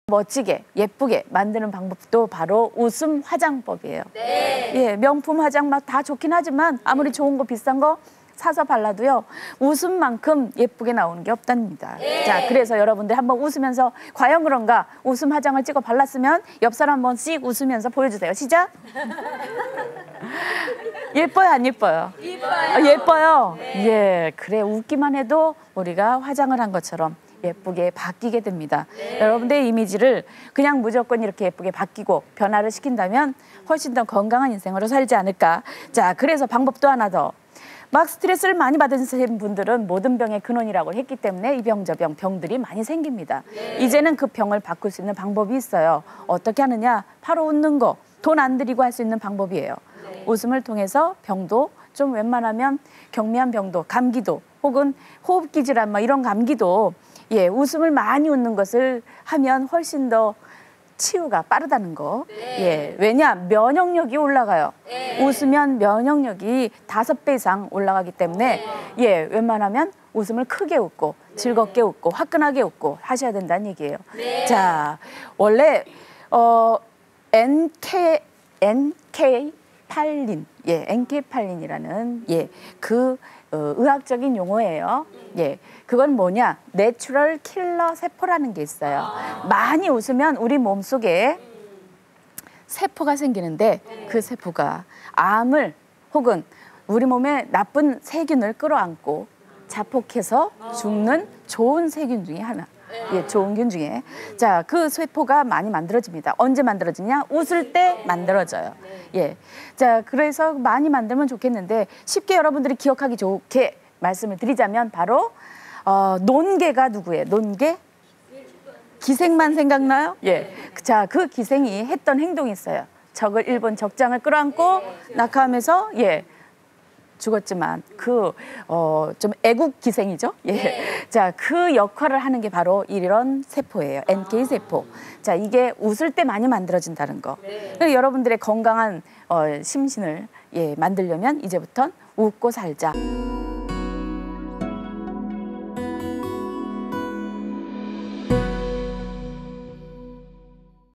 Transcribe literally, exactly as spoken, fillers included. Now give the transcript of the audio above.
멋지게 예쁘게 만드는 방법도 바로 웃음 화장법이에요. 네. 예, 명품 화장 막 다 좋긴 하지만 아무리 좋은 거 비싼 거 사서 발라도요 웃음만큼 예쁘게 나오는 게 없답니다. 네. 자, 그래서 여러분들 한번 웃으면서 과연 그런가 웃음 화장을 찍어 발랐으면 옆 사람 한번 씩 웃으면서 보여주세요. 시작. 예뻐요, 안 예뻐요? 예뻐요. 아, 예뻐요. 네. 예, 그래 웃기만 해도 우리가 화장을 한 것처럼 예쁘게 바뀌게 됩니다. 네. 여러분들의 이미지를 그냥 무조건 이렇게 예쁘게 바뀌고 변화를 시킨다면 훨씬 더 건강한 인생으로 살지 않을까. 자, 그래서 방법도 하나 더. 막 스트레스를 많이 받으신 분들은 모든 병의 근원이라고 했기 때문에 이 병 저 병 병들이 많이 생깁니다. 네. 이제는 그 병을 바꿀 수 있는 방법이 있어요. 어떻게 하느냐? 바로 웃는 거. 돈 안 들이고 할 수 있는 방법이에요. 네. 웃음을 통해서 병도 좀 웬만하면 경미한 병도, 감기도 혹은 호흡기 질환 뭐 이런 감기도 예, 웃음을 많이 웃는 것을 하면 훨씬 더 치유가 빠르다는 거. 네. 예, 왜냐? 면역력이 올라가요. 네. 웃으면 면역력이 다섯 배 이상 올라가기 때문에 네. 예, 웬만하면 웃음을 크게 웃고 즐겁게 웃고 화끈하게 웃고 하셔야 된다는 얘기예요. 네. 자, 원래 어 엔케 엔케팔린 예, 엔케팔린이라는 예, 그 어, 의학적인 용어예요. 예, 그건 뭐냐? 내추럴 킬러 세포라는 게 있어요. 많이 웃으면 우리 몸속에 세포가 생기는데 그 세포가 암을 혹은 우리 몸에 나쁜 세균을 끌어안고 자폭해서 죽는 좋은 세균 중에 하나. 예, 좋은 균 중에. 자, 그 세포가 많이 만들어집니다. 언제 만들어지냐? 웃을 때 만들어져요. 예. 자, 그래서 많이 만들면 좋겠는데 쉽게 여러분들이 기억하기 좋게 말씀을 드리자면 바로 어, 논개가 누구예요? 논개? 기생만 생각나요? 예. 자, 그 기생이 했던 행동이 있어요. 적을 일본 적장을 끌어안고 낙하하면서 예. 죽었지만 그 어 좀 애국 기생이죠. 예. 네. 자, 그 역할을 하는 게 바로 이런 세포예요. 엔케이 세포. 자, 이게 웃을 때 많이 만들어진다는 거. 네. 그래서 여러분들의 건강한 어, 심신을 예, 만들려면 이제부턴 웃고 살자.